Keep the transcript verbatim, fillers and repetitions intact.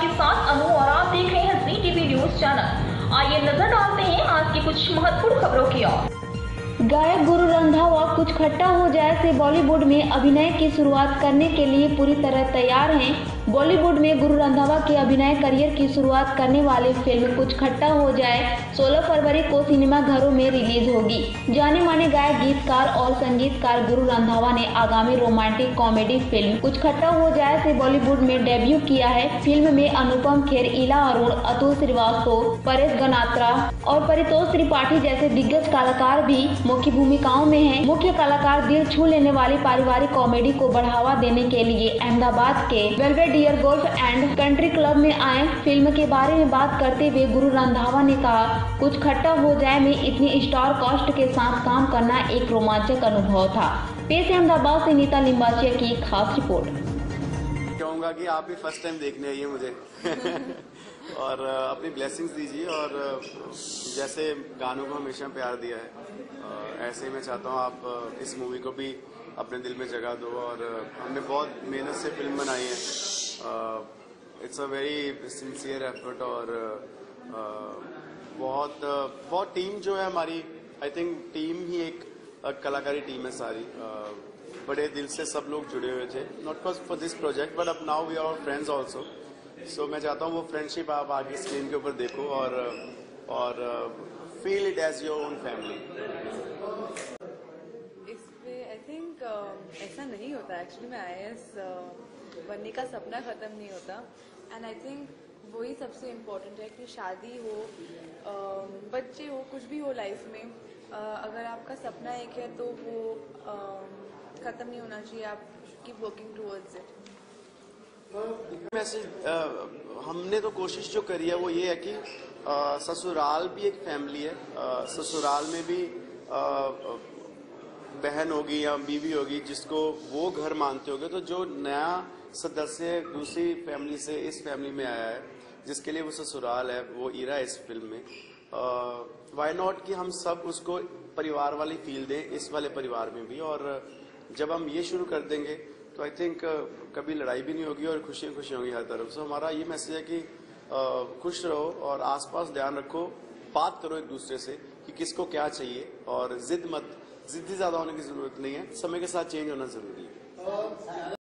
आपके साथ अनु और आप देख रहे हैं जी टीवी न्यूज चैनल। आइए नजर डालते हैं आज की कुछ महत्वपूर्ण खबरों की ओर। गायक गुरु रंधावा कुछ खट्टा हो जाए से बॉलीवुड में अभिनय की शुरुआत करने के लिए पूरी तरह तैयार हैं। बॉलीवुड में गुरु रंधावा के अभिनय करियर की शुरुआत करने वाली फिल्म कुछ खट्टा हो जाए सोलह फरवरी को सिनेमाघरों में रिलीज होगी। जाने माने गायक, गीतकार और संगीतकार गुरु रंधावा ने आगामी रोमांटिक कॉमेडी फिल्म कुछ खट्टा हो जाए से बॉलीवुड में डेब्यू किया है। फिल्म में अनुपम खेर, इला अरुण, अतुल श्रीवास्तव, परेश गनात्रा और परितोष त्रिपाठी जैसे दिग्गज कलाकार भी मुख्य भूमिकाओं में हैं। मुख्य कलाकार दिल छू लेने वाली पारिवारिक कॉमेडी को बढ़ावा देने के लिए अहमदाबाद के Belvedere golf and country club में आए। फिल्म के बारे में बात करते हुए गुरु रंधावा ने कहा, कुछ खट्टा हो जाए में इतनी स्टार कास्ट के साथ काम करना एक रोमांचक अनुभव था। पेश है अहमदाबाद से नीता लिंबाचिया की खास रिपोर्ट। कहूँगा कि आप भी फर्स्ट टाइम देखने आइए मुझे और अपनी ब्लेसिंग्स दीजिए और जैसे गानों को हमेशा प्यार दिया है ऐसे ही मैं चाहता हूँ आप इस मूवी को भी अपने दिल में जगह दो। और हमने बहुत मेहनत से फिल्म बनाई है। It's a very sincere effort और बहुत बहुत टीम जो है हमारी, आई थिंक टीम ही एक कलाकारी टीम है सारी। बड़े दिल से सब लोग जुड़े हुए थे, not for this project but अब now we are friends also. So मैं चाहता हूँ वो फ्रेंडशिप आप आगे स्क्रीन के ऊपर देखो और और feel it as your own family. इसमें आई थिंक ऐसा नहीं होता। एक्चुअली में आई ए एस बनने का सपना ख़त्म नहीं होता एंड आई थिंक वही सबसे इम्पोर्टेंट है कि शादी हो, uh, बच्चे हो, कुछ भी हो लाइफ में, uh, अगर आपका सपना एक है तो वो uh, ख़त्म नहीं होना चाहिए। आप keep working towards it. Message हमने तो कोशिश जो करी है वो ये है कि आ, ससुराल भी एक फैमिली है। आ, ससुराल में भी आ, बहन होगी या बीवी होगी जिसको वो घर मानते होगे, तो जो नया सदस्य दूसरी फैमिली से इस फैमिली में आया है जिसके लिए वो ससुराल है, वो इरा इस फिल्म में व्हाई नॉट कि हम सब उसको परिवार वाली फील दें इस वाले परिवार में भी। और जब हम ये शुरू कर देंगे तो आई थिंक uh, कभी लड़ाई भी नहीं होगी और खुशियाँ खुशियाँ होंगी हर तरफ। सो so, हमारा ये मैसेज है कि uh, खुश रहो और आसपास ध्यान रखो, बात करो एक दूसरे से कि किसको क्या चाहिए और जिद मत जिद्दी ज़्यादा होने की ज़रूरत नहीं है। समय के साथ चेंज होना ज़रूरी है।